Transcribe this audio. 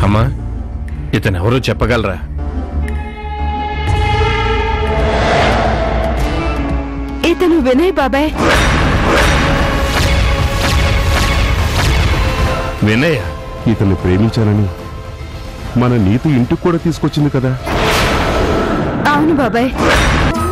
అమ్మా, ఇతనెవరో చెప్పగలరా? ఇతను వినయ్ బాబాయ్. వినయ్ ఇతన్ని ప్రేమించానని మన నీతి ఇంటికి కూడా తీసుకొచ్చింది కదా. అవును బాబాయ్.